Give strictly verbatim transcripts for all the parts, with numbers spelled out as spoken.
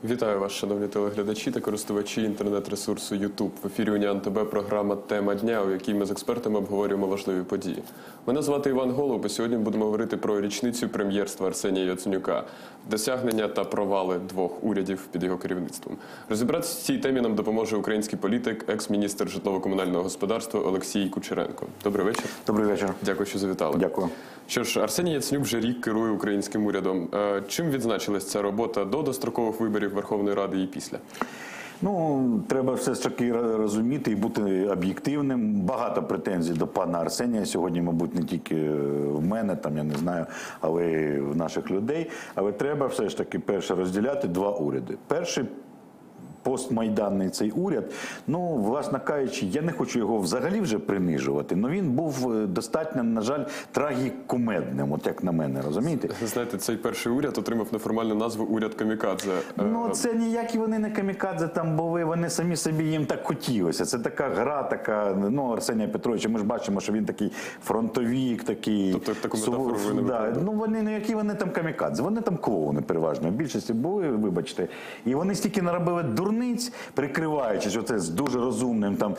Вітаю вас, шановні телеглядачі та користувачі інтернет-ресурсу YouTube. В ефірі Уніан ТБ програма «Тема дня», у якій ми з експертами обговорюємо важливі події. Мене звати Іван Голуб, і сьогодні будемо говорити про річницю прем'єрства Арсенія Яценюка, досягнення та провали двох урядів під його керівництвом. Розібратися в цій темі нам допоможе український політик, екс-міністр житлово-комунального господарства Олексій Кучеренко. Добрий вечір. Добрий вечір. Дякую, що завітали. Дякую. Що ж, Арсеній Яценюк вже рік керує українським урядом. Чим відзначилась ця робота до дострокових виборів Верховної Ради і після? Ну, треба все ж таки розуміти і бути об'єктивним. Багато претензій до пана Арсенія сьогодні, мабуть, не тільки в мене, там, я не знаю, але й в наших людей. Але треба все ж таки, перше, розділяти два уряди. Перший постмайданний цей уряд, ну, власне кажучи, я не хочу його взагалі вже принижувати, але він був достатньо, на жаль, трагікомедним, от як на мене, розумієте? Знаєте, цей перший уряд отримав неформальну назву «Уряд камікадзе». Ну, це ніякі вони не камікадзе там були, вони самі собі їм так хотілося. Це така гра, така, ну, Арсенія Петровича, ми ж бачимо, що він такий фронтовік, такий... Тобто таку метафору ви не да, ну, вони, ну, які вони там камікадзе? Вони там клоуни переважно, в більшості були, вибачте. І вони стільки наробили дурниць, прикриваючись оце з дуже розумним там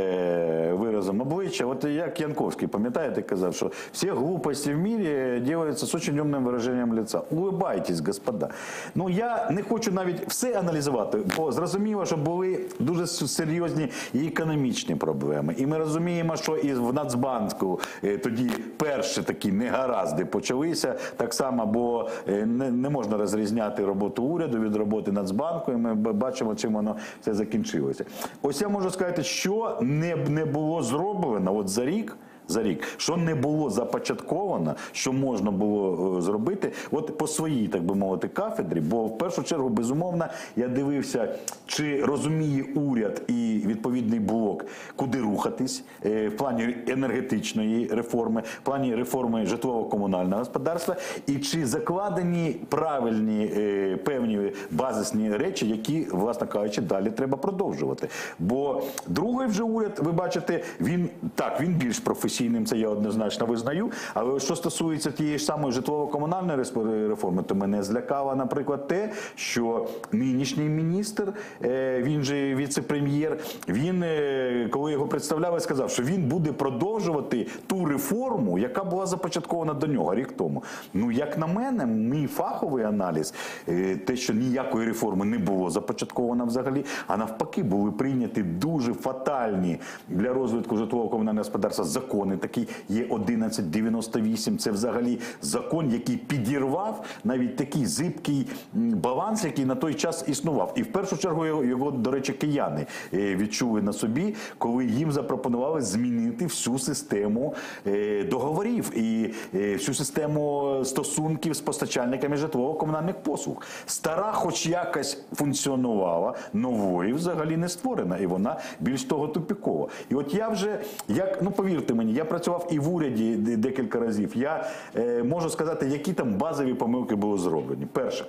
е виразом обличчя. От як Янковський, пам'ятаєте, казав, що всі глупості в мірі делаються з дуже умним вираженням лиця. Улыбайтесь, господа. Ну, я не хочу навіть все аналізувати, бо зрозуміло, що були дуже серйозні і економічні проблеми. І ми розуміємо, що і в Нацбанку е тоді перші такі негаразди почалися, так само, бо е не, не можна розрізняти роботу уряду від роботи Нацбанку, і ми бачимо, чим воно все закінчилося. Ось я можу сказати, що не, не було зроблено от за рік, за рік, що не було започатковано, що можна було зробити, от по своїй, так би мовити, кафедрі, бо в першу чергу, безумовно, я дивився, чи розуміє уряд і відповідний блок, куди рухатись, в плані енергетичної реформи, в плані реформи житлово-комунального господарства, і чи закладені правильні певні базисні речі, які, власне кажучи, далі треба продовжувати. Бо другий вже уряд, ви бачите, він, так, він більш професійний, це я однозначно визнаю, але що стосується тієї ж самої житлово-комунальної реформи, то мене злякало, наприклад, те, що нинішній міністр, він же віце-прем'єр, він, коли його представляли, сказав, що він буде продовжувати ту реформу, яка була започаткована до нього рік тому. Ну, як на мене, мій фаховий аналіз, те, що ніякої реформи не було започатковано взагалі, а навпаки, були прийняті дуже фатальні для розвитку житлово-комунального господарства закони. Такий є одинадцять дев'яносто вісім, це взагалі закон, який підірвав навіть такий зибкий баланс, який на той час існував. І в першу чергу його, його до речі, кияни відчули на собі, коли їм запропонували змінити всю систему договорів і всю систему стосунків з постачальниками житлово-комунальних послуг. Стара хоч якось функціонувала, нової взагалі не створена, і вона більш того тупікова. І от я вже, як, ну повірте мені, я працював і в уряді декілька разів. Я е, можу сказати, які там базові помилки були зроблені. Перше,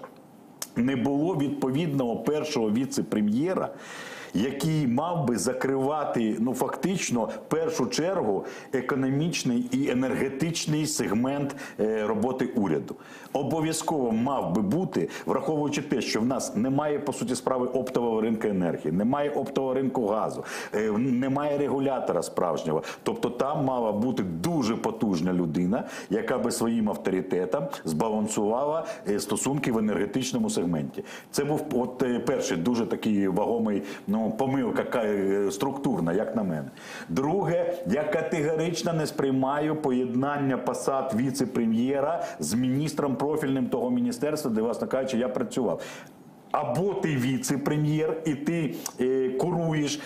не було відповідного першого віце-прем'єра, який мав би закривати, ну, фактично, в першу чергу, економічний і енергетичний сегмент е, роботи уряду. Обов'язково мав би бути, враховуючи те, що в нас немає, по суті справи, оптового ринку енергії, немає оптового ринку газу, е, немає регулятора справжнього. Тобто там мала бути дуже потужна людина, яка би своїм авторитетом збалансувала е, стосунки в енергетичному сегменті. Це був от е, перший дуже такий вагомий, ну, помилка структурна, як на мене. Друге, я категорично не сприймаю поєднання посад віце-прем'єра з міністром профільним того міністерства, де, власне кажучи, я працював. Або ти віце-прем'єр, і ти е, куруєш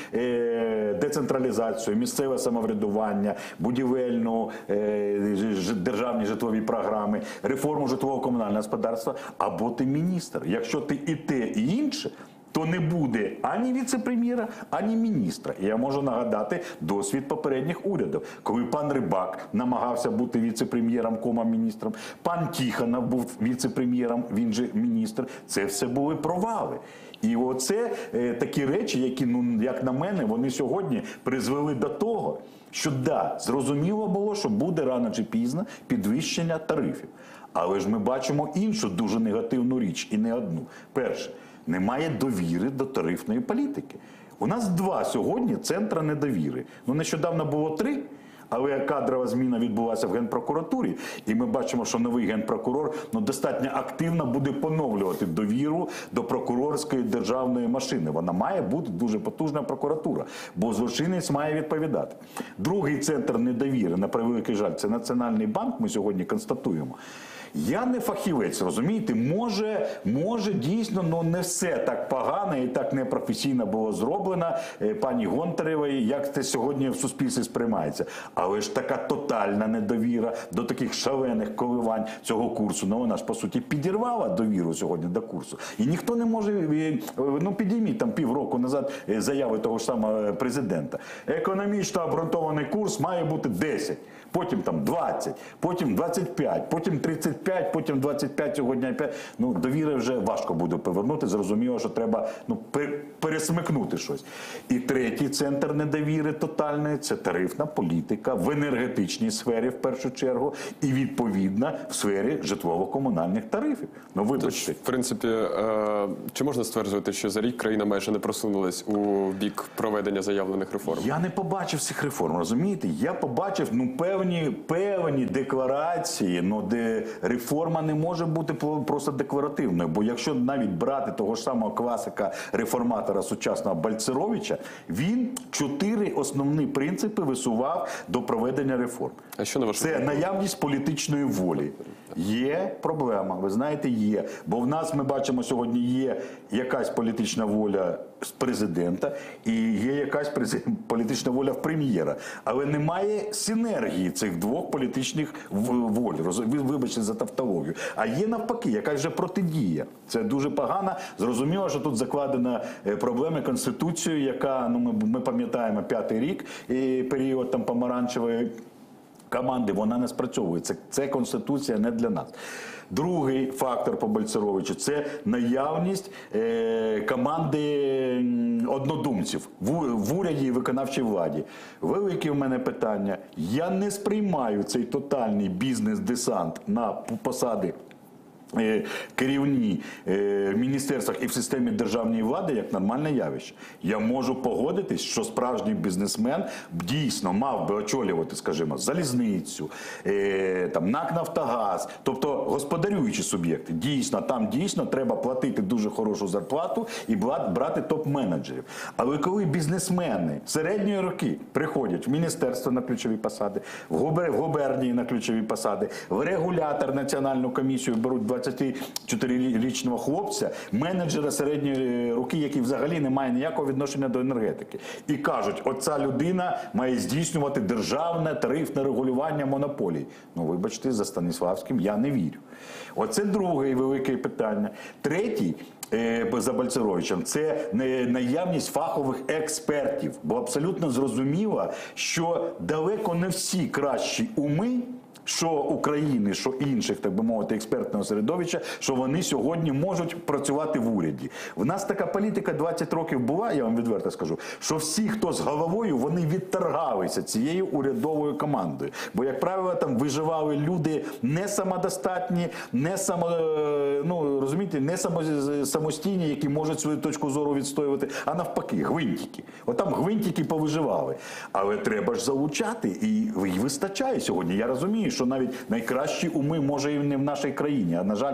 е, децентралізацію, місцеве самоврядування, будівельну, е, державні житлові програми, реформу житлово-комунального господарства, або ти міністр. Якщо ти і те, і інше, то не буде ані віце-прем'єра, ані міністра. І я можу нагадати досвід попередніх урядів, коли пан Рибак намагався бути віце-прем'єром, кома-міністром, пан Тихонов був віце-прем'єром, він же міністр. Це все були провали. І оце е, такі речі, які, ну, як на мене, вони сьогодні призвели до того, що, да, зрозуміло було, що буде рано чи пізно підвищення тарифів. Але ж ми бачимо іншу дуже негативну річ, і не одну. Перше, Немає довіри до тарифної політики. У нас два сьогодні центри недовіри. Ну, нещодавно було три. Але кадрова зміна відбулася в Генпрокуратурі, і ми бачимо, що новий генпрокурор ну, достатньо активно буде поновлювати довіру до прокурорської державної машини. Вона має бути дуже потужна прокуратура, бо злочинець має відповідати. Другий центр недовіри, на превеликий жаль, це Національний банк, ми сьогодні констатуємо. Я не фахівець, розумієте, може, може дійсно, ну не все так погано і так непрофесійно було зроблено е, пані Гонтаревої, як це сьогодні в суспільстві сприймається. Але ж така тотальна недовіра до таких шалених коливань цього курсу, ну вона ж по суті підірвала довіру сьогодні до курсу. І ніхто не може, е, ну підійміть там півроку назад е, заяви того ж самого президента. Економічно обґрунтований курс має бути десять. Потім там двадцять, потім двадцять п'ять, потім тридцять п'ять, потім двадцять п'ять, сьогодні п'ять. Ну, довіри вже важко буде повернути. Зрозуміло, що треба ну, пересмикнути щось. І третій центр недовіри тотальної – це тарифна політика в енергетичній сфері, в першу чергу, і відповідно в сфері житлово-комунальних тарифів. Ну, вибачте. Тож, в принципі, е, чи можна стверджувати, що за рік країна майже не просунулась у бік проведення заявлених реформ? Я не побачив цих реформ, розумієте? Я побачив, ну, певні Певні, певні декларації, ну, де реформа не може бути просто декларативною. Бо якщо навіть брати того ж самого класика реформатора сучасного Бальцеровича, він чотири основні принципи висував до проведення реформ. А що на вашу Це наявність політичної волі. Є проблема, ви знаєте, є. Бо в нас, ми бачимо, сьогодні є якась політична воля з президента і є якась політична воля в прем'єра. Але немає синергії цих двох політичних воль. Вибачте за тавтологію. А є навпаки, якась вже протидія. Це дуже погано. Зрозуміло, що тут закладена проблема Конституцією, яка, ну, ми, ми пам'ятаємо, п'ятий рік, і період там помаранчевої команди, вона не спрацьовує. Це, це Конституція не для нас. Другий фактор по Бальцеровичу – це наявність е, команди однодумців в, в уряді і виконавчій владі. Велике в мене питання. Я не сприймаю цей тотальний бізнес-десант на посади керівні в міністерствах і в системі державної влади як нормальне явище. Я можу погодитись, що справжній бізнесмен дійсно мав би очолювати, скажімо, залізницю, там, НАК «Нафтогаз», тобто господарюючі суб'єкти. Дійсно, там дійсно треба платити дуже хорошу зарплату і брати топ-менеджерів. Але коли бізнесмени середньої роки приходять в міністерство на ключові посади, в губернії на ключові посади, в регулятор, національну комісію беруть двадцятичотирирічного хлопця, менеджера середньої руки, який взагалі не має ніякого відношення до енергетики. І кажуть, оця людина має здійснювати державне тарифне регулювання монополій. Ну, вибачте, за Станіславським я не вірю. Оце друге велике питання. Третій, за Бальцеровичем, це наявність фахових експертів. Бо абсолютно зрозуміло, що далеко не всі кращі уми, що України, що інших, так би мовити, експертного середовища, що вони сьогодні можуть працювати в уряді. В нас така політика двадцять років була, я вам відверто скажу, що всі, хто з головою, вони відторгалися цією урядовою командою. Бо, як правило, там виживали люди не самодостатні, не само, ну, розумієте, не само, самостійні, які можуть свою точку зору відстоювати, а навпаки, гвинтики. От там гвинтики повиживали. Але треба ж залучати, і, і вистачає сьогодні. Я розумію, що навіть найкращі уми може і не в нашій країні, а, на жаль,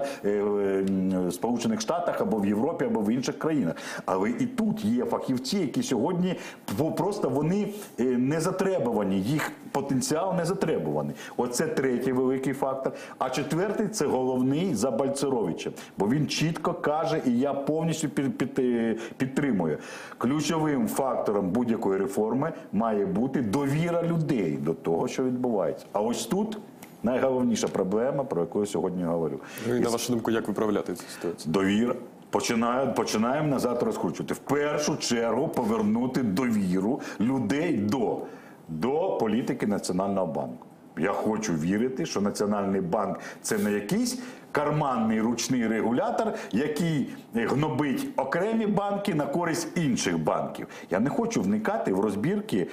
в Сполучених Штатах або в Європі, або в інших країнах. Але і тут є фахівці, які сьогодні просто вони не затребувані, їх потенціал не затребуваний. Оце третій великий фактор. А четвертий – це головний за Бальцеровичем. Бо він чітко каже, і я повністю під, під, підтримую, ключовим фактором будь-якої реформи має бути довіра людей до того, що відбувається. А ось тут найголовніша проблема, про яку я сьогодні говорю. Ну, і на вашу думку, як виправляти цю ситуацію? Довіра. Починаємо, починаємо назад розкручувати. В першу чергу повернути довіру людей до, до політики Національного банку. Я хочу вірити, що Національний банк – це не якийсь карманний ручний регулятор, який гнобить окремі банки на користь інших банків. Я не хочу вникати в розбірки,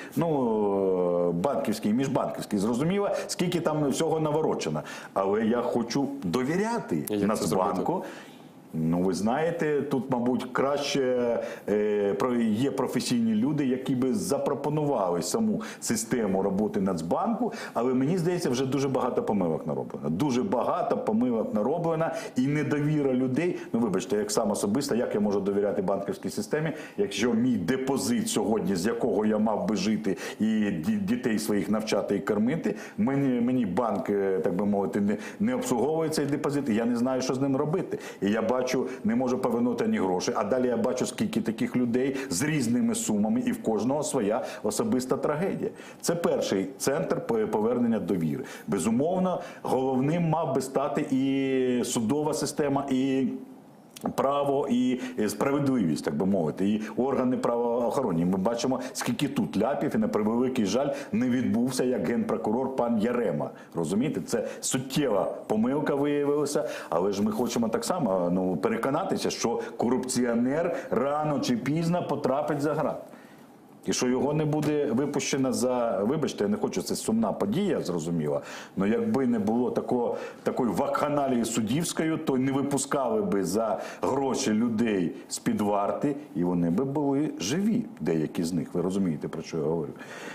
ну, банківські і міжбанківські. Зрозуміло, скільки там всього наворочено. Але я хочу довіряти Нацбанку. Ну, ви знаєте, тут, мабуть, краще е, про- є професійні люди, які би запропонували саму систему роботи Нацбанку, але мені здається, вже дуже багато помилок нароблено. Дуже багато помилок нароблено і недовіра людей. Ну, вибачте, як сам особисто, як я можу довіряти банківській системі, якщо мій депозит сьогодні, з якого я мав би жити і ді- дітей своїх навчати і кормити, мені, мені банк, е, так би мовити, не, не обслуговує цей депозит, і я не знаю, що з ним робити. І я бачу, не можу повернути ні гроші, а далі я бачу, скільки таких людей з різними сумами, і в кожного своя особиста трагедія. Це перший центр повернення довіри. Безумовно, головним мав би стати і судова система, і право і справедливість, так би мовити, і органи правоохоронні. Ми бачимо, скільки тут ляпів, і на превеликий жаль не відбувся як генпрокурор пан Ярема. Розумієте, це суттєва помилка виявилася, але ж ми хочемо так само ну, переконатися, що корупціонер рано чи пізно потрапить за грати. І що його не буде випущено за, вибачте, я не хочу, це сумна подія, зрозуміла, але якби не було такого, такої вакханалії суддівської, то не випускали би за гроші людей з-під варти, і вони би були живі, деякі з них, ви розумієте, про що я говорю.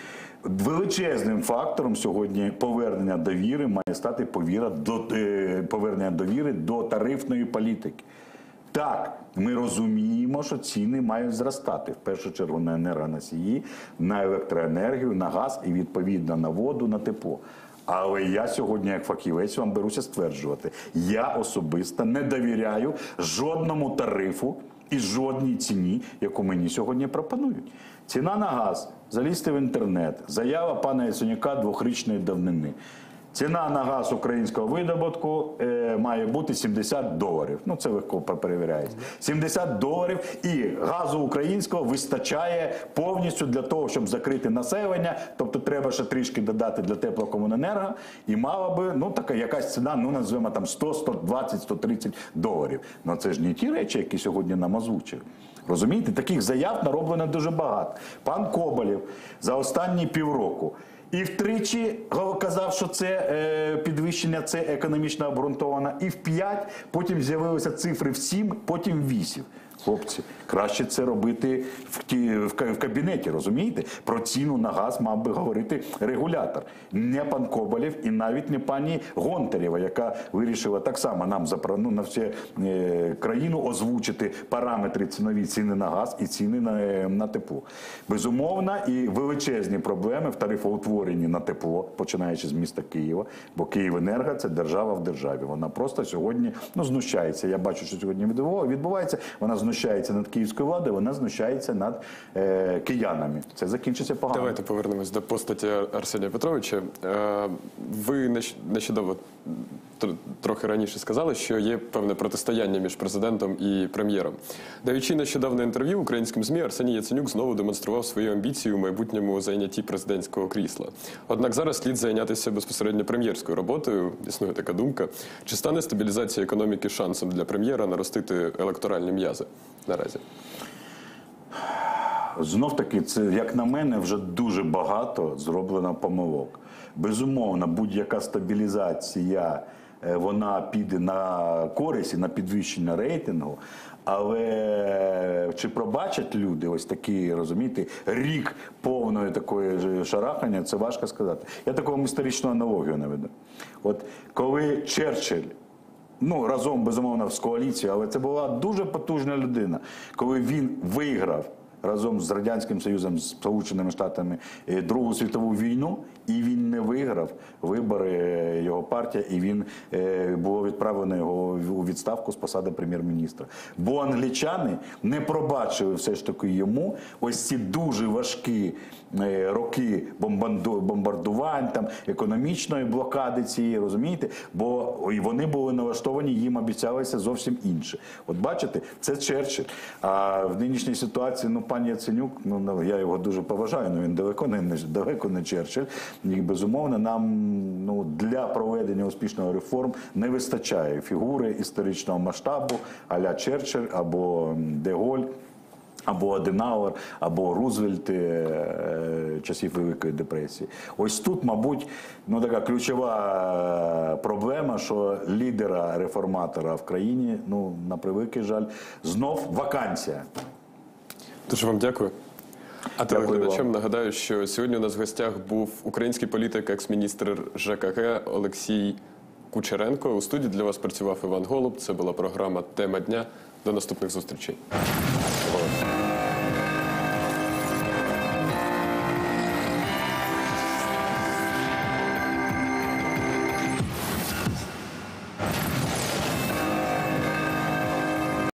Величезним фактором сьогодні повернення довіри має стати повіра до, е, повернення довіри до тарифної політики. Так, ми розуміємо, що ціни мають зростати. В першу чергу на енергоносії, на електроенергію, на газ і, відповідно, на воду, на тепло. Але я сьогодні, як фахівець, вам беруся стверджувати, я особисто не довіряю жодному тарифу і жодній ціні, яку мені сьогодні пропонують. Ціна на газ, залізти в інтернет, заява пана Яценюка двохрічної давнини. Ціна на газ українського видобутку е, має бути сімдесят доларів. Ну, це легко перевіряється. сімдесят доларів, і газу українського вистачає повністю для того, щоб закрити населення. Тобто треба ще трішки додати для теплокомуненерго. І мала би, ну, така якась ціна, ну, називаємо там сто, сто двадцять, сто тридцять доларів. Ну, це ж не ті речі, які сьогодні нам озвучили. Розумієте? Таких заяв нароблено дуже багато. Пан Коболєв за останні півроку і втричі казав, що це е, підвищення, це економічно обґрунтовано, і в п'ять, потім з'явилися цифри в сім, потім в вісім. Хлопці, краще це робити в, ті, в, в кабінеті, розумієте? Про ціну на газ мав би говорити регулятор. Не пан Коболєв і навіть не пані Гонтарєва, яка вирішила так само нам ну, на всю е, країну озвучити параметри цінові, ціни на газ і ціни на, е, на тепло. Безумовно, і величезні проблеми в тарифоутворенні на тепло, починаючи з міста Києва, бо Київенерго – це держава в державі. Вона просто сьогодні ну, знущається. Я бачу, що сьогодні відбувається. Вона знущається над київською владою, вона знущається над е, киянами. Це закінчиться погано. Давайте повернемось до постаті Арсенія Петровича. Е, ви нещодавно, трохи раніше сказали, що є певне протистояння між президентом і прем'єром. Даючи нещодавне інтерв'ю українським ЗМІ, Арсеній Яценюк знову демонстрував свої амбіції у майбутньому зайнятті президентського крісла. Однак зараз слід зайнятися безпосередньо прем'єрською роботою. Існує така думка. Чи стане стабілізація економіки шансом для прем'єра наростити електоральні м'язи наразі? Знов-таки, це, як на мене, вже дуже багато зроблено помилок. Безумовно, будь-яка стабілізація, вона піде на користь і на підвищення рейтингу, але чи пробачать люди ось такі, розумієте, рік повної такої шарахання, це важко сказати. Я таку історичну аналогію наведу. От коли Черчилль, ну, разом, безумовно, з коаліцією, але це була дуже потужна людина, коли він виграв разом з Радянським Союзом, з Сполученими Штатами Другу світову війну, і він не виграв вибори, його партія, і він е, було відправлено його у відставку з посади прем'єр-міністра. Бо англічани не пробачили все ж таки йому ось ці дуже важкі е, роки бомбардувань, там, економічної блокади цієї, розумієте? Бо і вони були налаштовані, їм обіцялося зовсім інше. От бачите, це Черчилль. А в нинішній ситуації, ну, пан Яценюк, ну, я його дуже поважаю, але він далеко не, далеко не Черчилль. І, безумовно, нам ну, для проведення успішного реформ не вистачає фігури історичного масштабу а-ля Черчилль або Де Голь, Або Аденауер, або Рузвельт е, часів Великої депресії. Ось тут, мабуть, ну, така ключова проблема, що лідера реформатора в країні, ну, на превеликий жаль, знов вакансія. Дуже вам дякую. А Дякую телеглядачам вам. нагадаю, що сьогодні у нас в гостях був український політик, екс-міністр ЖКГ Олексій Кучеренко. У студії для вас працював Іван Голуб. Це була програма «Тема дня». До наступних зустрічей. Дякую.